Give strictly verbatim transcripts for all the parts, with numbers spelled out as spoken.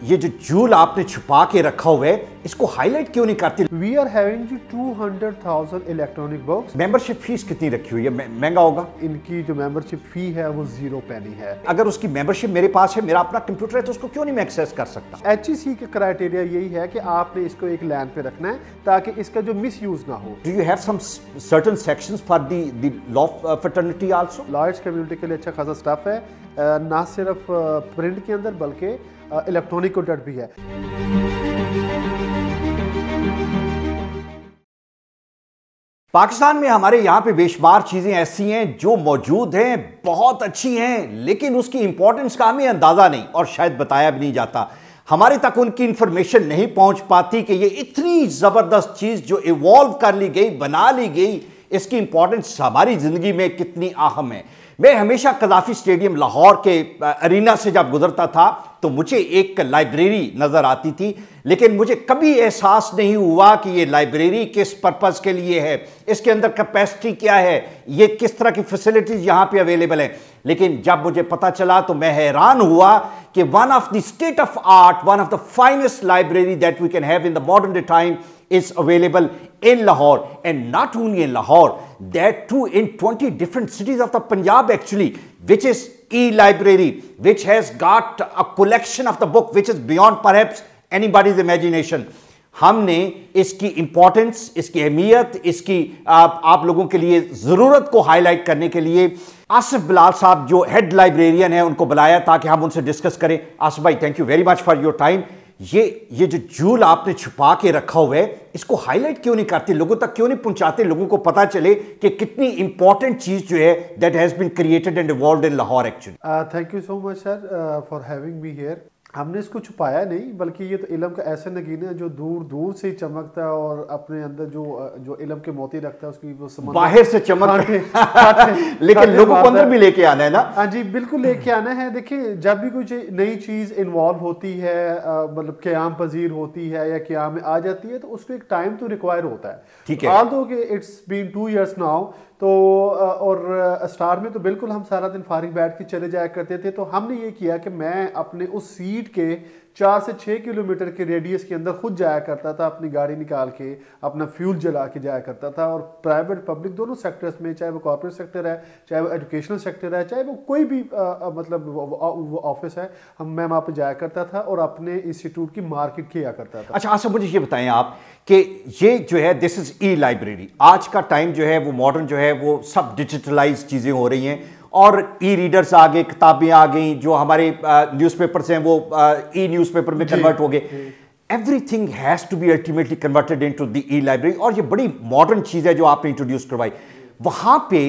یہ جو جول آپ نے چھپا کے رکھا ہوا ہے اس کو ہائی لائٹ کیوں نہیں کرتی؟ We are having جو two hundred thousand electronic books. Membership fee کتنی رکھی ہوئی ہے؟ مہنگا ہوگا؟ ان کی جو ممبرشپ فی ہے وہ زیرو پینی ہے. اگر اس کی ممبرشپ میرے پاس ہے، میرا اپنا کمپیوٹر ہے، تو اس کو کیوں نہیں میں ایکسیس کر سکتا؟ ایچ ای سی کا کرائٹیریا یہی ہے کہ آپ نے اس کو ایک لین پہ رکھنا ہے تاکہ اس کا جو مس یوز نہ ہو. Do you have some certain sections for the the law fraternity also? Lawyers community کے لیے اچھا خاصا سٹف ہے، نہ صرف پرنٹ کے اندر بلکہ الیکٹرانک کنٹینٹ بھی ہے. پاکستان میں ہمارے یہاں پہ بے شمار چیزیں ایسی ہیں جو موجود ہیں، بہت اچھی ہیں، لیکن اس کی امپورٹنس کا ہمیں اندازہ نہیں اور شاید بتایا بھی نہیں جاتا. ہمارے تک ان کی انفارمیشن نہیں پہنچ پاتی کہ یہ اتنی زبردست چیز جو ایوالو کر لی گئی، بنا لی گئی، اس کی امپورٹنس ہماری زندگی میں کتنی اہم ہے. میں ہمیشہ قذافی اسٹیڈیم لاہور کے ارینا سے جب گزرتا تھا تو مجھے ایک لائبریری نظر آتی تھی، لیکن مجھے کبھی احساس نہیں ہوا کہ یہ لائبریری کس پرپز کے لیے ہے، اس کے اندر کیپیسٹی کیا ہے، یہ کس طرح کی فیسلٹیز یہاں پہ اویلیبل ہیں. لیکن جب مجھے پتہ چلا تو میں حیران ہوا کہ one of the state of art, one of the finest library that we can have in the modern day time is available in Lahore, and not only in Lahore, that too in twenty different cities of the Punjab actually, which is e-library, which has got a collection of the book which is beyond perhaps anybody's imagination. ہم نے اس کی importance, اس کی اہمیت، اس کی آپ لوگوں کے لیے ضرورت کو ہائی لائٹ کرنے کے لیے آصف بلال صاحب جو ہیڈ لائبریرین ہیں ان کو بلایا تاکہ ہم ان سے ڈسکس کریں. آصف بھائی، thank you very much for your time. یہ یہ جو جول آپ نے چھپا کے رکھا ہوا ہے اس کو ہائی لائٹ کیوں نہیں کرتے، لوگوں تک کیوں نہیں پہنچاتے، لوگوں کو پتا چلے کہ کتنی امپورٹنٹ چیز جو ہے that has been created and evolved in Lahore actually. Thank you so much sir for having me here. ہم نے اس کو چھپایا نہیں، بلکہ یہ تو علم کا ایسا نگین ہے جو دور دور سے چمکتا ہے اور اپنے اندر جو جو علم کے موتی رکھتا ہے اس کی وہ باہر سے چمکتا ہے لیکن لوگوں کو اندر بھی لے کے آنا ہے نا. ہاں جی بالکل لے کے آنا ہے. دیکھیں جب بھی کوئی نئی چیز انوالو ہوتی ہے، مطلب قیام پذیر ہوتی ہے یا قیام میں آ جاتی ہے، تو اس کو ایک ٹائم تو ریکوائر ہوتا ہے. ٹھیک ہے، آل دو کہ it's been two years now. تو اور اسٹار میں تو بالکل ہم سارا دن فارغ بیٹھ کے چلے جایا کرتے تھے. تو ہم نے یہ کیا کہ میں اپنے اس سیٹ کے چار سے چھ کلو میٹر کے ریڈیس کے اندر خود جایا کرتا تھا، اپنی گاڑی نکال کے اپنا فیول جلا کے جایا کرتا تھا. اور پرائیویٹ پبلک دونوں سیکٹرز میں، چاہے وہ کارپوریٹ سیکٹر ہے، چاہے وہ ایجوکیشنل سیکٹر ہے، چاہے وہ کوئی بھی مطلب وہ آفس ہے، ہم میں وہاں پہ جایا کرتا تھا اور اپنے انسٹیٹیوٹ کی مارکیٹ کیا کرتا تھا. اچھا آصف، مجھے یہ بتائیں آپ کہ یہ جو ہے دس از ای لائبریری، آج کا ٹائم جو ہے وہ ماڈرن جو ہے وہ سب ڈیجیٹلائز چیزیں ہو رہی ہیں اور ای ریڈرز آ گئے، کتابیں آ گئیں، جو ہمارے نیوز پیپرز ہیں وہ ای نیوز پیپر میں کنورٹ ہو گئے. Everything has to be ultimately converted into the e library, اور یہ بڑی ماڈرن چیز ہے جو آپ نے انٹروڈیوس کروائی. وہاں پہ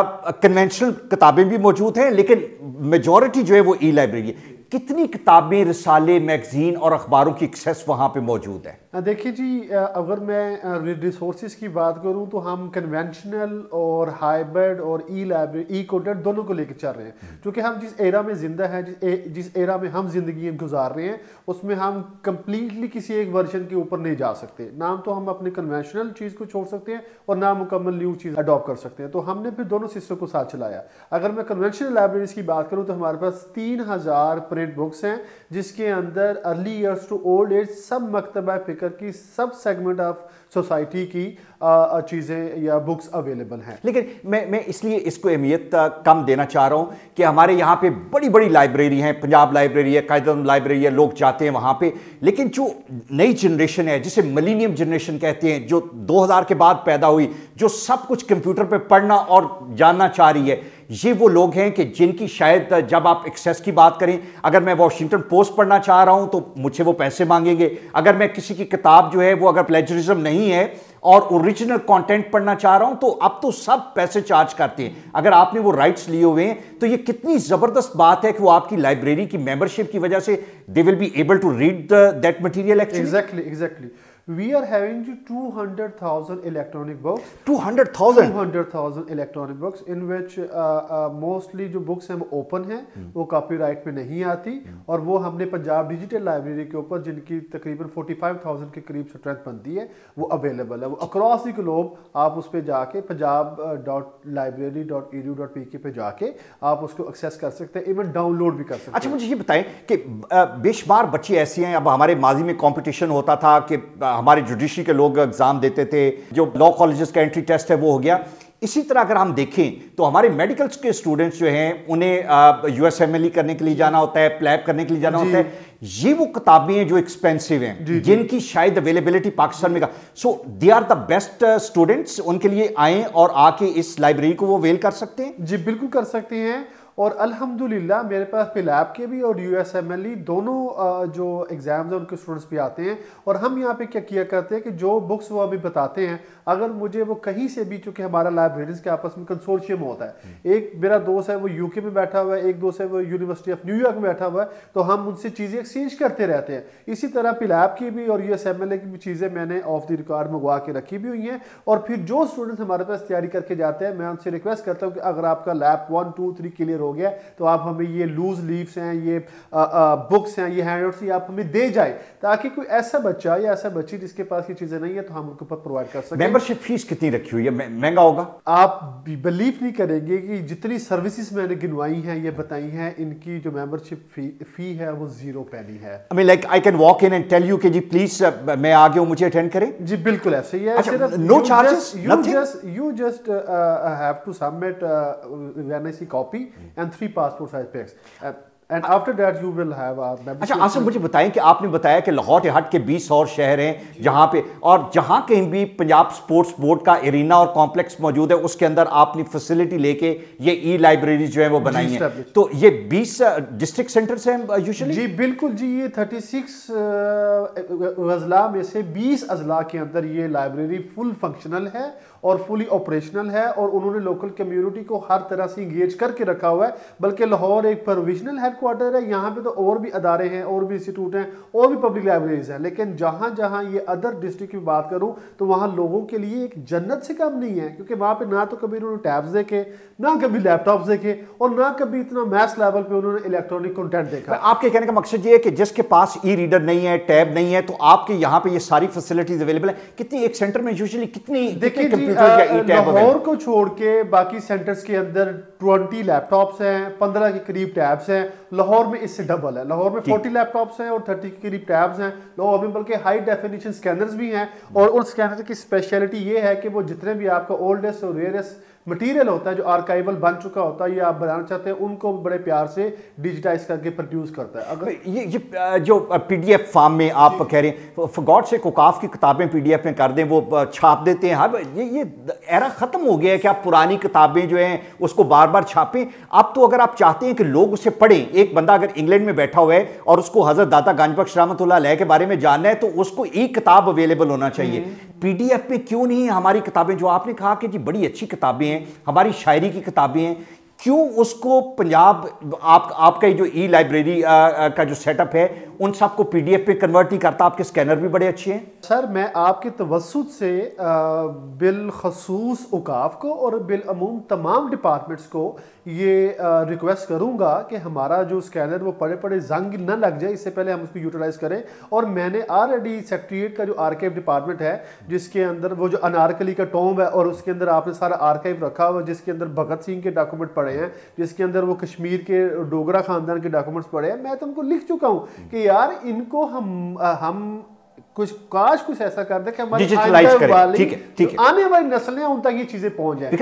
کنونشنل کتابیں بھی موجود ہیں لیکن میجورٹی جو ہے وہ ای لائبریری ہے. کتنی کتابیں، رسالے، میگزین اور اخباروں کی ایکسیس وہاں پہ موجود ہے؟ دیکھیں جی، اگر میں ریسورسز کی بات کروں تو ہم کنونشنل اور ہائبرڈ اور ای لائبریری، ای کنٹینٹ دونوں کو لے کے چل رہے ہیں. کیونکہ ہم جس ایرا میں زندہ ہیں، جس جس ایرا میں ہم زندگی گزار رہے ہیں، اس میں ہم کمپلیٹلی کسی ایک ورژن کے اوپر نہیں جا سکتے. نہ تو ہم اپنے کنونشنل چیز کو چھوڑ سکتے ہیں اور نہ مکمل نیو چیز اڈاپٹ کر سکتے ہیں. تو ہم نے پھر دونوں سسٹم کو ساتھ چلایا. اگر میں کنونشنل لائبریریز کی بات کروں تو ہمارے پاس تین ہزار پرنٹ بکس ہیں، جس کے اندر early years to old age سب مکتبہ فکر کی، سب سیگمنٹ آف سوسائٹی کی چیزیں یا بکس اویلیبل ہیں. لیکن میں میں اس لیے اس کو اہمیت کم دینا چاہ رہا ہوں کہ ہمارے یہاں پہ بڑی بڑی لائبریری ہیں، پنجاب لائبریری ہے، قائد اعظم لائبریری ہے، لوگ جاتے ہیں وہاں پہ. لیکن جو نئی جنریشن ہے جسے ملینیم جنریشن کہتے ہیں، جو دو ہزار کے بعد پیدا ہوئی، جو سب کچھ کمپیوٹر پہ پڑھنا اور جاننا چاہ رہی ہے، یہ وہ لوگ ہیں کہ جن کی شاید جب آپ ایکسیس کی بات کریں، اگر میں واشنگٹن پوسٹ پڑھنا چاہ رہا ہوں تو مجھ سے وہ پیسے مانگیں گے. اگر میں کسی کی کتاب جو ہے وہ اگر پلیجرزم نہیں ہے اور اوریجنل کانٹینٹ پڑھنا چاہ رہا ہوں تو اب تو سب پیسے چارج کرتے ہیں. اگر آپ نے وہ رائٹس لیے ہوئے ہیں تو یہ کتنی زبردست بات ہے کہ وہ آپ کی لائبریری کی ممبرشپ کی وجہ سے they will be able to read that material. Exactly exactly We are having two hundred thousand electronic books. two hundred thousand two hundred thousand electronic books in which uh, uh, mostly جو books ہیں وہ open ہیں, وہ copy right پہ نہیں آتی, اور وہ ہم نے پنجاب ڈیجیٹل لائبریری کے اوپر جن کی تقریباً forty-five thousand کے قریب اسٹرینتھ بنتی ہے وہ اویلیبل ہے. وہ اکراس دی گلوب آپ اس پہ جا کے Punjab dot library dot e d u dot p k پہ جا کے آپ اس کو ایکسیس کر سکتے ہیں, ایون ڈاؤن لوڈ بھی کر سکتے ہیں. اچھا مجھے یہ بتائیں کہ بے شمار بچے ایسی ہیں, اب ہمارے ماضی میں کمپٹیشن ہوتا تھا کہ ہمارے جوڈیشری کے لوگ ایگزام دیتے تھے, جو لا کالجز کا انٹری ٹیسٹ ہے وہ ہو گیا. اسی طرح اگر ہم دیکھیں تو ہمارے میڈیکلز کے اسٹوڈنٹس جو ہیں انہیں U S M L E کرنے کے لیے جانا ہوتا ہے, پلیب کرنے کے لیے جانا ہوتا ہے. یہ وہ کتابیں ہیں جو ایکسپینسو ہیں, جن کی شاید اویلیبلٹی پاکستان میں کا, so they are the best students, ان کے لیے آئیں اور آ کے اس لائبریری کو وہ ویل کر سکتے ہیں. جی بالکل کر سکتے ہیں, اور الحمدللہ میرے پاس پلیب کے بھی اور U S M L E دونوں جو ایگزامز ہیں ان کے اسٹوڈنٹس بھی آتے ہیں. اور ہم یہاں پہ کیا کیا کرتے ہیں کہ جو بکس وہ ابھی بتاتے ہیں, اگر مجھے وہ کہیں سے بھی, چونکہ ہمارا لائبریریز کے آپس میں کنسورشیم ہوتا ہے, ایک میرا دوست ہے وہ یو کے میں بیٹھا ہوا ہے, ایک دوست ہے وہ یونیورسٹی آف نیو یارک میں بیٹھا ہوا ہے, تو ہم ان سے چیزیں ایکسچینج کرتے رہتے ہیں. اسی طرح پلیب کی بھی اور U S M L E کی بھی چیزیں میں نے آف دی ریکارڈ منگوا کے رکھی بھی ہوئی ہیں. اور پھر جو اسٹوڈنٹس ہمارے پاس تیاری کر کے جاتے ہیں, میں ان سے ریکویسٹ کرتا ہوں کہ اگر آپ کا lab one two three clear ہو گیا تو آپ ہمیں یہ لوز لیفس ہیں, یہ بکس ہیں, یہ ہینڈ آؤٹس, یہ آپ ہمیں دے جائیں, تاکہ کوئی ایسا بچہ یا ایسا بچی جس کے پاس یہ چیزیں نہیں ہیں تو ہم ان کے اوپر پرووائڈ کر سکیں. ممبرشپ فیس کتنی رکھی ہوئی ہے, مہنگا ہوگا؟ آپ بلیو نہیں کریں گے کہ جتنی سروسز میں نے گنوائی ہیں یہ بتائی ہیں, ان کی جو ممبرشپ فی فی ہے وہ زیرو پینی ہے. I mean like I can walk in and tell you کہ جی پلیز میں آ گیا ہوں, مجھے اٹینڈ کریں. جی بالکل ایسے ہی ہے. No charges, nothing. You just have to submit N I C copy and three passport size pics. And after that you will have a membership. اچھا آصف مجھے بتائیں کہ آپ نے بتایا کہ لاہور سے ہٹ کے بیس اور شہر ہیں جہاں پہ, اور جہاں کہیں بھی پنجاب سپورٹس بورڈ کا ایرینا اور کمپلیکس موجود ہے, اس کے اندر آپ نے فیسلٹی لے کے یہ ای لائبریری جو ہے وہ بنائی ہیں, تو یہ بیس ڈسٹرکٹ سینٹرز ہیں یوزلی؟ جی بالکل جی, یہ تھرٹی سکس اضلاع میں سے بیس اضلاع کے اندر یہ لائبریری فل فنکشنل ہے اور فلی آپریشنل ہے, اور انہوں نے لوکل کمیونٹی کو ہر طرح سے انگیج کر کے رکھا ہوا ہے. بلکہ لاہور ایک پروویژنل ہیڈ کوارٹر ہے, یہاں پہ تو اور بھی ادارے ہیں, اور بھی انسٹیٹیوٹ ہیں, اور بھی پبلک لائبریریز ہیں, لیکن جہاں جہاں یہ ادر ڈسٹرکٹ کی بات کروں تو وہاں لوگوں کے لیے ایک جنت سے کم نہیں ہے, کیونکہ وہاں پہ نہ تو کبھی انہوں نے ٹیبز دیکھے, نہ کبھی لیپ ٹاپس دیکھے, اور نہ کبھی اتنا میس لیول پہ انہوں نے الیکٹرانک کنٹینٹ دیکھا. آپ کے کہنے کا مقصد یہ ہے کہ جس کے پاس ای ریڈر نہیں ہے, ٹیب نہیں ہے, تو آپ کے یہاں پہ یہ ساری فیسلٹیز اویلیبل ہیں. کتنی ایک سینٹر میں یوزلی کتنی کمپیوٹر یا ای ٹیب؟ لاہور کو چھوڑ کے باقی سینٹرز کے اندر ٹوینٹی لیپ ٹاپس ہیں, پندرہ کے قریب ٹیبس ہیں. لاہور میں اس سے ڈبل ہے, لاہور میں فورٹی لیپ ٹاپس ہیں اور تھرٹی کے قریب ٹیبس ہیں لاہور میں, بلکہ ہائی ڈیفینیشن سکینرز بھی ہیں. اور ان سکینر کی اسپیشلٹی یہ ہے کہ وہ جتنے بھی آپ کا اولڈسٹ اور ریئرسٹ مٹیریل ہوتا ہے جو آرکائیول بن چکا ہوتا ہے یا آپ بنانا چاہتے ہیں, ان کو بڑے پیار سے ڈیجیٹائز کر کے پروڈیوس کرتا ہے. اگر یہ جو پی ڈی ایف فارم میں آپ کہہ رہے ہیں, فار گاڈ سے کوکاف کی کتابیں پی ڈی ایف میں کر دیں, وہ چھاپ دیتے ہیں. یہ یہ ایرا ختم ہو گیا ہے کہ آپ پرانی کتابیں جو ہیں اس کو بار بار چھاپیں. اب تو اگر آپ چاہتے ہیں کہ لوگ اسے پڑھیں, ایک بندہ اگر انگلینڈ میں بیٹھا ہوا ہے اور اس کو حضرت داتا گنج بخش رحمۃ اللہ علیہ کے بارے میں جاننا ہے, تو اس کو ای کتاب اویلیبل ہونا چاہیے. پی ڈی ایف پہ کیوں نہیں ہماری کتابیں, جو آپ نے کہا کہ جی بڑی اچھی کتابیں ہیں, ہماری شاعری کی کتابیں ہیں, کیوں اس کو پنجاب آپ آپ کا جو ای لائبریری کا جو سیٹ اپ ہے ان سب کو پی ڈی ایف پہ کنورٹ نہیں کرتا؟ آپ کے سکینر بھی بڑے اچھے ہیں. سر میں آپ کے توسط سے بالخصوص اوقاف کو اور بالعموم تمام ڈپارٹمنٹس کو یہ ریکویسٹ کروں گا کہ ہمارا جو سکینر وہ پڑے پڑے زنگ نہ لگ جائے, اس سے پہلے ہم اس کو یوٹیلائز کریں. اور میں نے آلریڈی سیکریٹریٹ کا جو آرکائیو ڈپارٹمنٹ ہے جس کے اندر وہ جو انارکلی کا ٹوم ہے اور اس کے اندر آپ نے سارا آرکائیو رکھا ہوا, جس کے اندر بھگت سنگھ کے ڈاکومنٹ پڑے ہیں, جس کے اندر وہ کشمیر کے ڈوگرا خاندان کے ڈاکومنٹس پڑے ہیں, میں تم کو لکھ چکا ہوں کہ یار ان کو ہم ہم کچھ کاش کچھ ایسا کر دیں کہ ہماری آنے والی نسلیں ان تک یہ چیزیں پہنچ جائیں.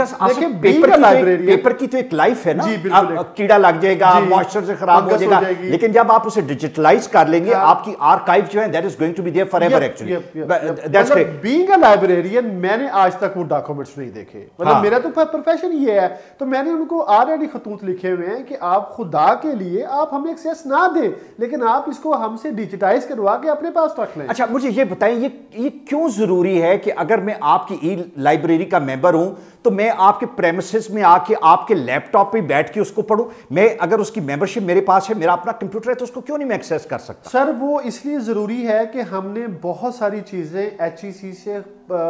پیپر کی تو ایک لائف ہے نا, کیڑا لگ جائے گا, موئسچر سے خراب ہو جائے گا, لیکن جب آپ اسے ڈیجیٹلائز کر لیں گے آپ کی آرکائیو جو ہے that is going to be there forever. Actually being a librarian میں نے آج تک وہ ڈاکومنٹس نہیں دیکھے, مطلب میرا تو پروفیشن یہ ہے, تو میں نے ان کو آلریڈی خطوط لکھے ہوئے ہیں کہ آپ خدا کے لیے آپ ہمیں ایکسیس نہ دیں, لیکن آپ اس کو ہم سے ڈیجیٹائز کروا کے اپنے پاس رکھ لیں. اچھا مجھے یہ بتائیں, یہ یہ کیوں ضروری ہے کہ اگر میں آپ کی ای لائبریری کا ممبر ہوں تو میں آپ کے پریمیسز میں آ کے آپ کے لیپ ٹاپ پہ بیٹھ کے اس کو پڑھوں؟ میں اگر اس کی ممبرشپ میرے پاس ہے, میرا اپنا کمپیوٹر ہے, تو اس کو کیوں نہیں میں ایکسیس کر سکتا؟ سر وہ اس لیے ضروری ہے کہ ہم نے بہت ساری چیزیں ایچ ای سی سے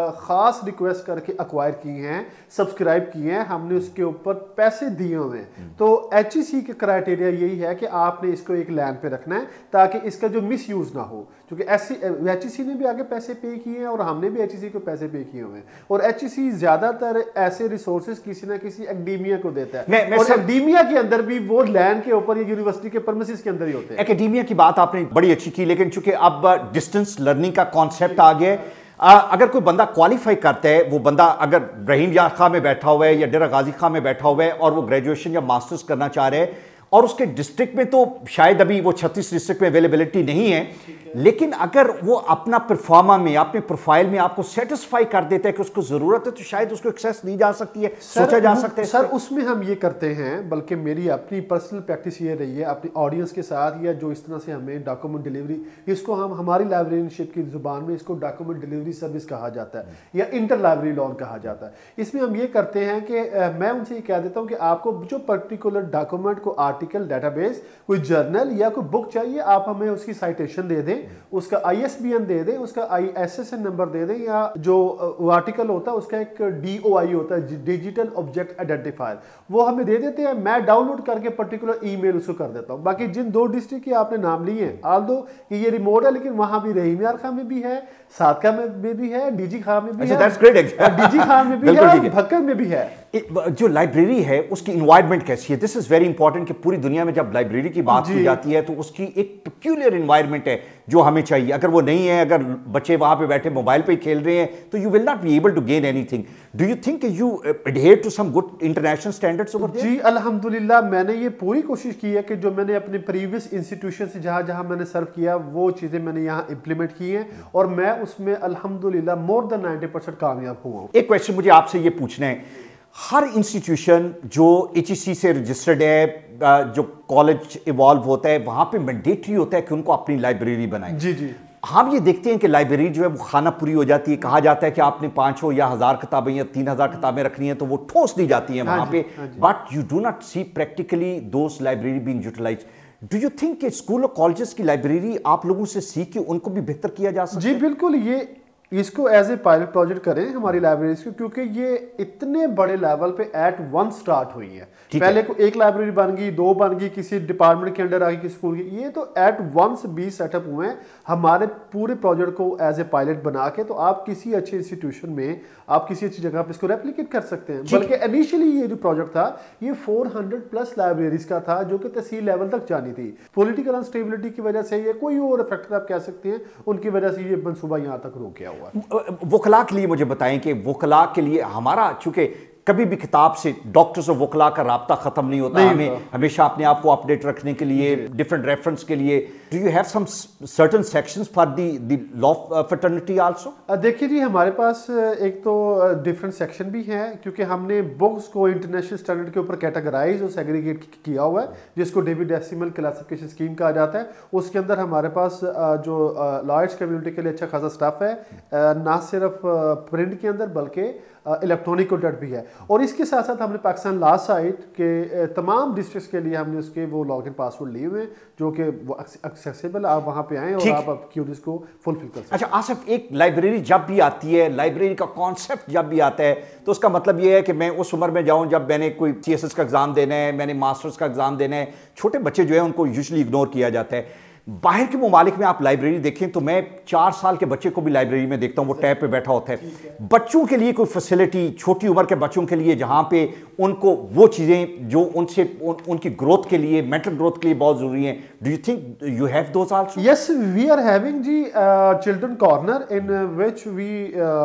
خاص ریکویسٹ کر کے ایکوائر کی ہیں, سبسکرائب کی ہیں, ہم نے اس کے اوپر پیسے دیے ہوئے ہیں. تو ایچ ای سی کے کرائٹیریا یہی ہے کہ آپ نے اس کو ایک لین پہ رکھنا ہے تاکہ اس کا جو مس یوز نہ ہو, کیونکہ ایچ ای سی نے بھی آگے پیسے پے کیے ہیں اور ہم نے بھی ایچ ای سی کو پیسے پے کیے ہوئے ہیں. اور ایچ ای سی زیادہ تر ایسے ریسورسز کسی نہ کسی اکیڈیمیا کو دیتا ہے, اور اکیڈیمیا کے اندر بھی وہ لین کے اوپر یا یونیورسٹی کے پرمیسز کے اندر ہی ہوتے ہیں. اکیڈیمیا کی بات آپ نے بڑی اچھی کی, لیکن چونکہ اب ڈسٹنس لرننگ کا کانسیپٹ آ گیا ہے, اگر کوئی بندہ کوالیفائی کرتا ہے, وہ بندہ اگر رحیم یار خاں میں بیٹھا ہوا ہے یا ڈیرہ غازی خاں میں بیٹھا ہوا ہے اور وہ گریجویشن یا ماسٹرز کرنا چاہ رہے ہیں, اور اس کے ڈسٹرکٹ میں تو شاید ابھی وہ چھتیس ڈسٹرکٹ میں اویلیبلٹی نہیں ہے, لیکن اگر وہ اپنا پرفارما میں, اپنے پروفائل میں آپ کو سیٹسفائی کر دیتا ہے کہ اس کو ضرورت ہے, تو شاید اس کو ایکسیس دی جا سکتی ہے, سوچا جا سکتا ہے. سر اس میں ہم یہ کرتے ہیں, بلکہ میری اپنی پرسنل پریکٹس یہ رہی ہے اپنی آڈینس کے ساتھ, یا جو اس طرح سے ہمیں ڈاکومنٹ ڈیلیوری, اس کو ہم ہماری لائبریرین شپ کی زبان میں اس کو ڈاکومنٹ ڈیلیوری سروس کہا جاتا ہے یا انٹر لائبریری لون کہا جاتا ہے. اس میں ہم یہ کرتے ہیں کہ میں ان سے یہ کہہ دیتا ہوں کہ آپ کو جو پرٹیکولر ڈاکومنٹ کو آرٹیکل, ڈیٹا بیس, کوئی جرنل یا کوئی بک چاہیے, آپ ہمیں اس کی سائٹیشن دے دیں, اس کا آئی ایس بی این دے دیں, اس کا I S S N number دے دیں, یا جو آرٹیکل ہوتا ہے اس کا ایک ڈی او آئی ہوتا ہے, ڈیجیٹل آبجیکٹ آئیڈینٹیفائر, وہ ہمیں دے دیتے ہیں. میں ڈاؤن لوڈ کر کے پرٹیکولر ای میل اس کو کر دیتا ہوں. باقی جن دو ڈسٹرکٹ کے آپ نے نام لیے ہیں, آل دو کہ یہ ریموٹ ہے, لیکن وہاں بھی رحیم یار خاں میں بھی ہے, صادقہ میں بھی ہے, ڈی جی خان میں بھی ہے, ڈی جی خان میں بھی ہے, اور بھکر میں بھی ہے. جو لائبریری ہے اس کی انوائرمنٹ کیسی ہے؟ دس از ویری امپورٹنٹ کہ پوری دنیا میں جب لائبریری کی بات کی جاتی ہے تو اس کی ایک پیکیولر انوائرمنٹ ہے جو ہمیں چاہیے. اگر وہ نہیں ہے, اگر بچے وہاں پہ بیٹھے موبائل پہ ہی کھیل رہے ہیں, تو you will not be able to gain anything. Do you think کہ you adhere to some good international standards over there? جی الحمدللہ میں نے یہ پوری کوشش کی ہے کہ جو میں نے اپنے پریویس انسٹیٹیوشن سے جہاں جہاں میں نے سرو کیا وہ چیزیں میں نے یہاں امپلیمنٹ کی ہیں, اور میں اس میں الحمدللہ مور دین نائنٹی پرسینٹ کامیاب ہوا ہوں. ایک کویسچن مجھے آپ سے یہ پوچھنا ہے, ہر انسٹیٹیوشن جو ایچ ای سی سے رجسٹرڈ ہے, جو کالج ایوالو ہوتا ہے, وہاں پہ مینڈیٹری ہوتا ہے کہ ان کو اپنی لائبریری بنائیں. جی جی ہم یہ دیکھتے ہیں کہ لائبریری جو ہے وہ خانہ پوری ہو جاتی ہے, کہا جاتا ہے کہ آپ نے پانچ یا ہزار کتابیں یا تین ہزار کتابیں رکھنی ہیں تو وہ ٹھوس دی جاتی ہیں وہاں پہ, but you do not see practically those library being utilized. Do you think کہ اسکول اور کالجز کی لائبریری آپ لوگوں سے سیکھ کے ان کو بھی بہتر کیا جا سکتا ہے؟ جی بالکل, یہ اس کو ایز اے پائلٹ پروجیکٹ کریں ہماری لائبریریز کو, کیونکہ یہ اتنے بڑے لیول پہ ایٹ ون سٹارٹ ہوئی ہے. پہلے کو ایک لائبریری بن گئی, دو بن گئی, کسی ڈپارٹمنٹ کے انڈر آ گئی, کسی اسکول کی, یہ تو at once base set up ہوئے ہیں ہمارے پورے پروجیکٹ کو ایز اے پائلٹ بنا کے. تو آپ کسی اچھے انسٹیٹیوشن میں, آپ کسی اچھی جگہ پہ اس کو ریپلیکیٹ کر سکتے ہیں. بلکہ انیشلی یہ جو پروجیکٹ تھا یہ فور ہنڈریڈ پلس لائبریریز کا تھا جو کہ تحصیل لیول تک جانی تھی. پولیٹیکل انسٹیبلٹی کی وجہ سے, یا کوئی اور فیکٹر آپ کہہ سکتے ہیں, ان کی وجہ سے یہ منصوبہ یہاں تک روک گیا ہوا ہے. وکلاء کے لیے مجھے بتائیں کہ وکلاء کے لیے ہمارا, چونکہ کبھی بھی کتاب سے ڈاکٹرز اور وکلاء کا رابطہ ختم نہیں ہوتا, ہمیں ہمیشہ اپنے آپ کو اپڈیٹ رکھنے کے لیے, ڈفرنٹ ریفرنس کے لیے, do you have some certain sections for the the law fraternity also? دیکھیے جی, ہمارے پاس ایک تو ڈفرنٹ سیکشن بھی ہیں, کیونکہ ہم نے بکس کو انٹرنیشنل اسٹینڈرڈ کے اوپر کیٹاگرائز اور سیگریگیٹ کیا ہوا ہے, جس کو ڈیوڈ ڈیسیمل کلاسیفیکیشن اسکیم کہا جاتا ہے. اس کے اندر ہمارے پاس جو لائرس کمیونٹی کے لیے اچھا خاصا اسٹاف ہے, نہ صرف پرنٹ کے اندر بلکہ الیکٹرانک کنٹینٹ بھی ہے. اور اس کے ساتھ ساتھ ہم نے پاکستان لا سائٹ کے تمام ڈسٹرکٹس کے لیے ہم نے اس کے وہ لاگ ان پاسورڈ لیے ہوئے ہیں جو کہ وہ ایکسیسیبل, آپ وہاں پہ آئیں اور آپ آپ کیوریز کو فلفل کر سکتے ہیں. اچھا آصف, ایک لائبریری جب بھی آتی ہے, لائبریری کا کانسیپٹ جب بھی آتا ہے, تو اس کا مطلب یہ ہے کہ میں اس عمر میں جاؤں جب میں نے کوئی سی ایس ایس کا ایگزام دینا ہے, میں نے ماسٹرز کا ایگزام دینا ہے. چھوٹے بچے جو ہیں ان کو یوزلی اگنور کیا جاتا ہے. باہر کے ممالک میں آپ لائبریری دیکھیں تو میں چار سال کے بچے کو بھی لائبریری میں دیکھتا ہوں, وہ ٹیب پہ بیٹھا ہوتا ہے. بچوں کے لیے کوئی فیسلٹی, چھوٹی عمر کے بچوں کے لیے, جہاں پہ ان کو وہ چیزیں جو ان سے ان کی گروتھ کے لیے, مینٹل گروتھ کے لیے بہت ضروری ہیں, do you think you have those also? Yes, we are having جی children corner in which we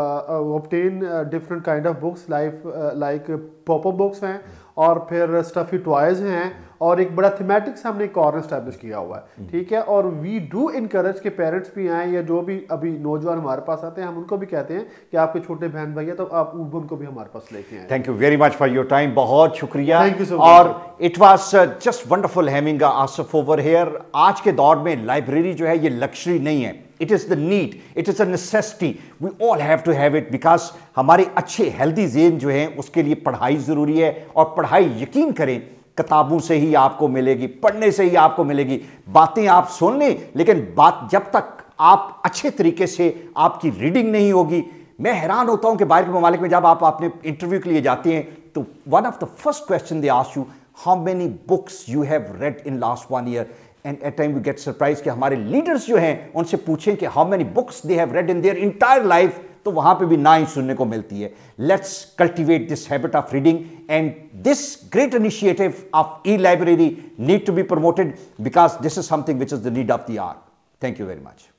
obtain different kind of books like like pop-up books ہیں, اور پھر اسٹفی ٹوائز ہیں, اور ایک بڑا تھیمیٹکس ہم نے کارنر اسٹیبلش کیا ہوا ہے. ٹھیک ہے, اور وی ڈو انکریج کہ پیرنٹس بھی آئیں, یا جو بھی ابھی نوجوان ہمارے پاس آتے ہیں ہم ان کو بھی کہتے ہیں کہ آپ کے چھوٹے بہن بھائی ہیں تو آپ ان کو بھی ہمارے پاس لے کے آئیں. Thank you very much for your time, بہت شکریہ. so اور it was just wonderful having Asif over here. آج کے دور میں لائبریری جو ہے یہ لکشری نہیں ہے, It is the need. It is a necessity. We all have to have it because ہمارے اچھے ہیلدی ذہن جو ہیں اس کے لیے پڑھائی ضروری ہے, اور پڑھائی یقین کریں کتابوں سے ہی آپ کو ملے گی, پڑھنے سے ہی آپ کو ملے گی. باتیں آپ سن لیں لیکن بات جب تک آپ اچھے طریقے سے آپ کی ریڈنگ نہیں ہوگی. میں حیران ہوتا ہوں کہ باہر کے ممالک میں جب آپ اپنے انٹرویو کے لیے جاتے ہیں تو one of the first question they ask you how many books you have read in last one year, and at time you get surprise کہ ہمارے لیڈرس جو ہیں ان سے پوچھیں کہ how many books they have read in their entire life, تو وہاں پہ بھی نہ ہی سننے کو ملتی ہے. Let's cultivate this habit of reading, and this great initiative of e library need to be promoted because this is something which is the need of the hour. Thank you very much.